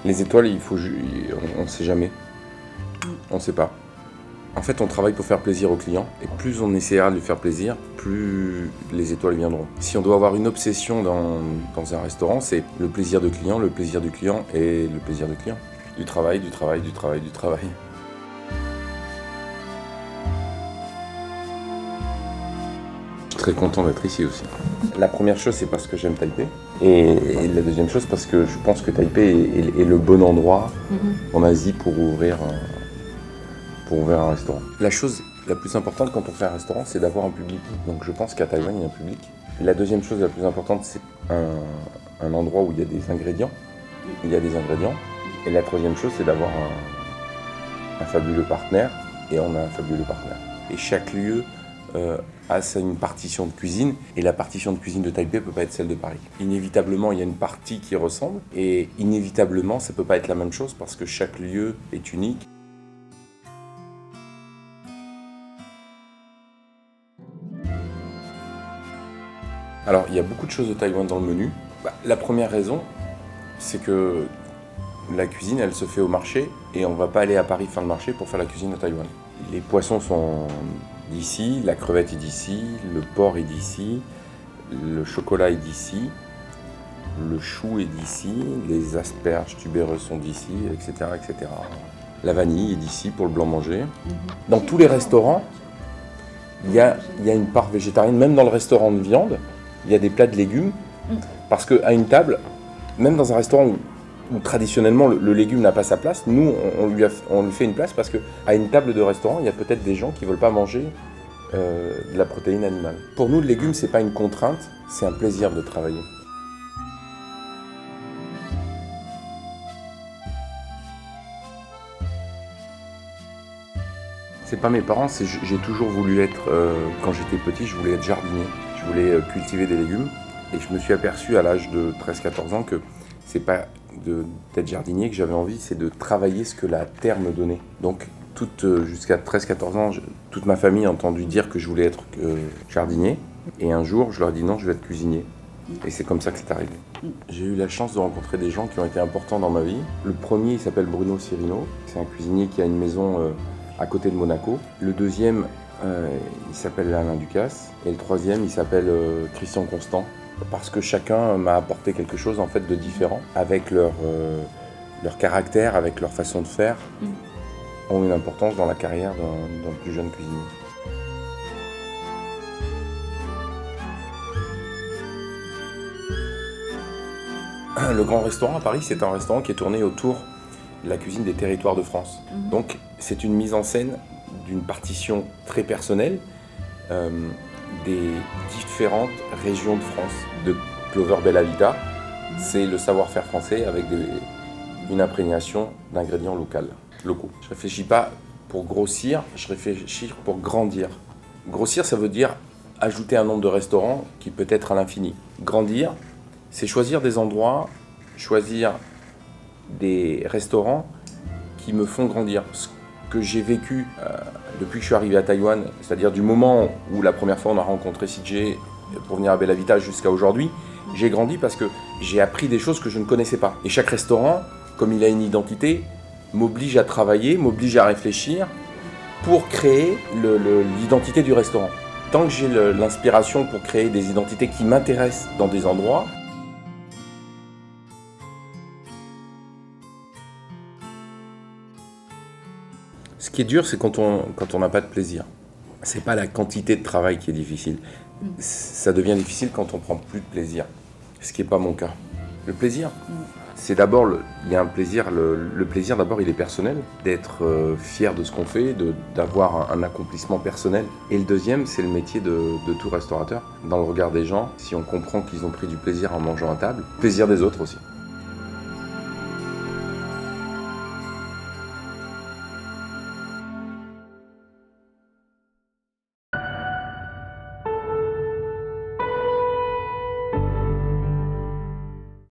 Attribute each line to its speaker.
Speaker 1: Les étoiles, on ne sait jamais. On ne sait pas. En fait, on travaille pour faire plaisir aux clients. Et plus on essaiera de lui faire plaisir, plus les étoiles viendront. Si on doit avoir une obsession dans un restaurant, c'est le plaisir du client et le plaisir du client. Du travail, du travail, du travail, du travail. Je suis très content d'être ici aussi. La première chose, c'est parce que j'aime Taipei. Et la deuxième chose, parce que je pense que Taipei est le bon endroit en Asie pour ouvrir un restaurant. La chose la plus importante quand on fait un restaurant, c'est d'avoir un public. Donc je pense qu'à Taïwan, il y a un public. La deuxième chose la plus importante, c'est un endroit où il y a des ingrédients. Et la troisième chose, c'est d'avoir un fabuleux partenaire. Et on a un fabuleux partenaire. Et chaque lieu a une partition de cuisine. Et la partition de cuisine de Taipei ne peut pas être celle de Paris. Inévitablement, il y a une partie qui ressemble. Et inévitablement, ça ne peut pas être la même chose parce que chaque lieu est unique. Alors, il y a beaucoup de choses de Taïwan dans le menu. La première raison, c'est que la cuisine, elle se fait au marché et on ne va pas aller à Paris faire le marché pour faire la cuisine de Taïwan. Les poissons sont d'ici, la crevette est d'ici, le porc est d'ici, le chocolat est d'ici, le chou est d'ici, les asperges tubéreuses sont d'ici, etc., etc. La vanille est d'ici pour le blanc manger. Dans tous les restaurants, il y a une part végétarienne, même dans le restaurant de viande. Il y a des plats de légumes, parce qu'à une table, même dans un restaurant où traditionnellement le légume n'a pas sa place, nous on lui fait une place parce qu'à une table de restaurant, il y a peut-être des gens qui ne veulent pas manger de la protéine animale. Pour nous, le légume, ce n'est pas une contrainte, c'est un plaisir de travailler. C'est pas mes parents, j'ai toujours voulu être, quand j'étais petit, je voulais être jardinier. Je voulais cultiver des légumes et je me suis aperçu à l'âge de 13-14 ans que c'est pas d'être jardinier que j'avais envie, c'est de travailler ce que la terre me donnait. Donc jusqu'à 13-14 ans, toute ma famille a entendu dire que je voulais être jardinier et un jour je leur ai dit non, je vais être cuisinier. Et c'est comme ça que c'est arrivé. J'ai eu la chance de rencontrer des gens qui ont été importants dans ma vie. Le premier, il s'appelle Bruno Cirino, c'est un cuisinier qui a une maison à côté de Monaco. Le deuxième, il s'appelle Alain Ducasse et le troisième il s'appelle Christian Constant parce que chacun m'a apporté quelque chose en fait de différent avec leur caractère, avec leur façon de faire ont une importance dans la carrière d'un plus jeune cuisinier. Le Grand Restaurant à Paris, c'est un restaurant qui est tourné autour de la cuisine des territoires de France. Donc c'est une mise en scène d'une partition très personnelle des différentes régions de France. De Clover Bella Vita, c'est le savoir-faire français avec une imprégnation d'ingrédients locaux. Je ne réfléchis pas pour grossir, je réfléchis pour grandir. Grossir, ça veut dire ajouter un nombre de restaurants qui peut être à l'infini. Grandir, c'est choisir des endroits, choisir des restaurants qui me font grandir. Ce que j'ai vécu depuis que je suis arrivé à Taïwan, c'est-à-dire du moment où la première fois on a rencontré CJ pour venir à Bella Vita jusqu'à aujourd'hui, j'ai grandi parce que j'ai appris des choses que je ne connaissais pas. Et chaque restaurant, comme il a une identité, m'oblige à travailler, m'oblige à réfléchir pour créer l'identité du restaurant. Tant que j'ai l'inspiration pour créer des identités qui m'intéressent dans des endroits, ce qui est dur, c'est quand on n'a pas de plaisir. C'est pas la quantité de travail qui est difficile. Ça devient difficile quand on prend plus de plaisir, ce qui n'est pas mon cas. Le plaisir, c'est d'abord, il y a un plaisir, le plaisir d'abord il est personnel, d'être fier de ce qu'on fait, d'avoir un accomplissement personnel. Et le deuxième, c'est le métier de tout restaurateur. Dans le regard des gens, si on comprend qu'ils ont pris du plaisir en mangeant à table, plaisir des autres aussi.